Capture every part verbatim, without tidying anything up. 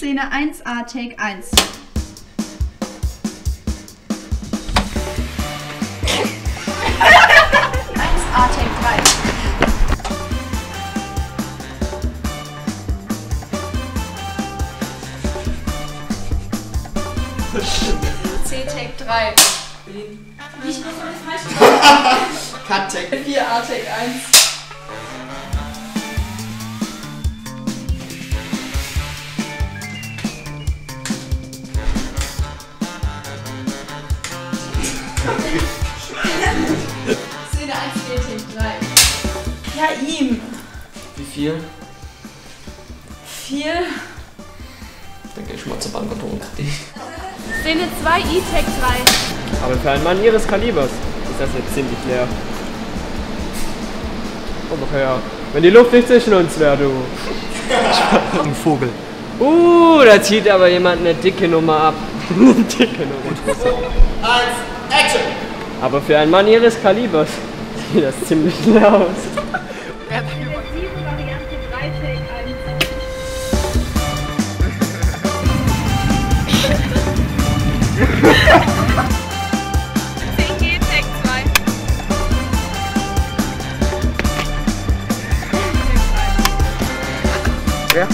Szene eins a, Take eins. eins a, Take drei. C, Take drei. Nicht nur so eine falsche. Cut, Take vier a, Take eins. Szene eins b, Take drei. Ja, ihm. Wie viel? Viel. Dann geh ich mal zur Bank und hole dich. Szene zwei i, Take drei. Aber für einen Mann ihres Kalibers ist das jetzt ziemlich leer. Komm doch her. Wenn die Luft nicht zwischen uns wäre, du. Ein Vogel. Uh, da zieht aber jemand eine dicke Nummer ab. Eine dicke Nummer. Eins, Action! Aber für einen Mann ihres Kalibers sieht das ziemlich leer aus. Variante drei, Take eins. zehn g, Take zwei. Ja.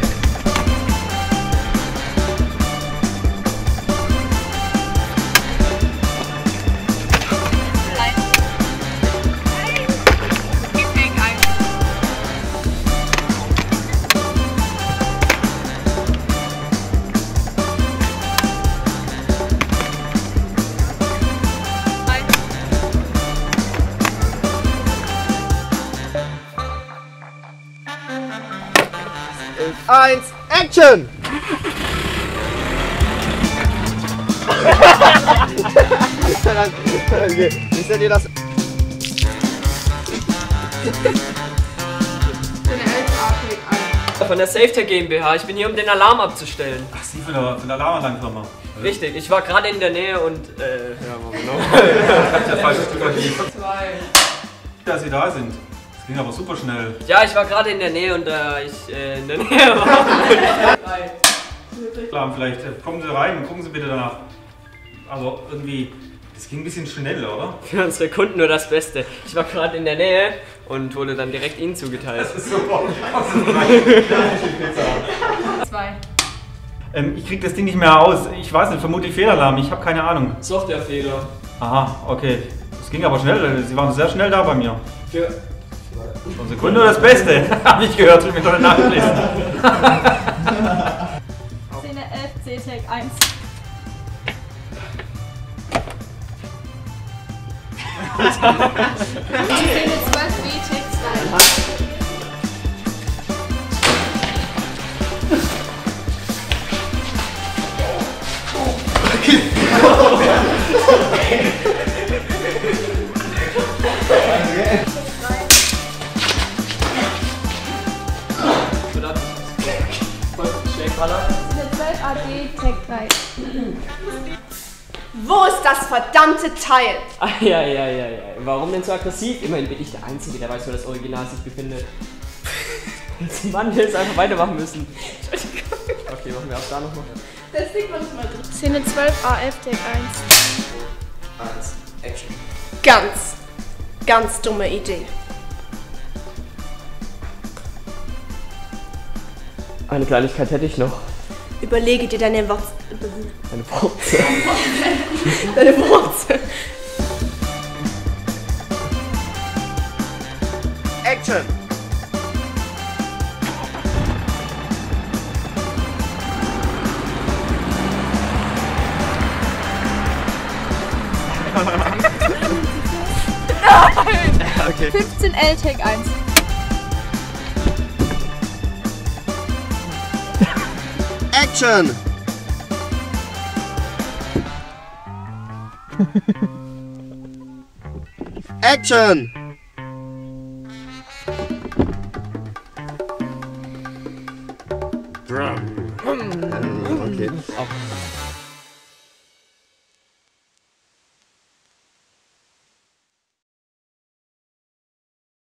Eins, Action! Okay, wisst ihr das? Von der SafeTech GmbH. Ich bin hier, um den Alarm abzustellen. Ach, Sie von der, von der Alarmanlagenfirma? Richtig, ich war gerade in der Nähe und äh, ja, genau. Ich hab ja falsches übergeben. Dass Sie da sind. Das ging aber super schnell. Ja, ich war gerade in der Nähe und da äh, ich äh, in der Nähe war. Klar, vielleicht äh, kommen Sie rein und gucken Sie bitte danach. Aber irgendwie, das ging ein bisschen schnell, oder? Für unsere Kunden nur das Beste. Ich war gerade in der Nähe und wurde dann direkt Ihnen zugeteilt. Das ist super. zwei. ähm, ich krieg das Ding nicht mehr aus. Ich weiß nicht, vermutlich Fehlalarm. Ich habe keine Ahnung. Softwarefehler. Aha, okay. Das ging aber schnell. Sie waren sehr schnell da bei mir. Für Unsere Kunden nur das Beste. Habe ich gehört. Ich will mir doch nachlesen. Szene elf, C, Take eins. Szene zwölf b, Take zwei. Szene zwölf a, D, Take drei. Wo ist das verdammte Teil? Ah, ja, ja, ja, ja. Warum denn so aggressiv? Immerhin bin ich der Einzige, der weiß, wo das Original sich befindet. Als Mann hätte es einfach weitermachen müssen. Okay, machen wir auch da nochmal. Das sieht man nicht mal drin. Szene zwölf a, elf, Take eins. Eins, Action. Ganz, ganz dumme Idee. Eine Kleinigkeit hätte ich noch. Überlege dir deine Wurzel. Eine Wurzel. Deine Wurzel. Action! Okay. fünfzehn L, Take eins. Action! Action! Drum. Okay.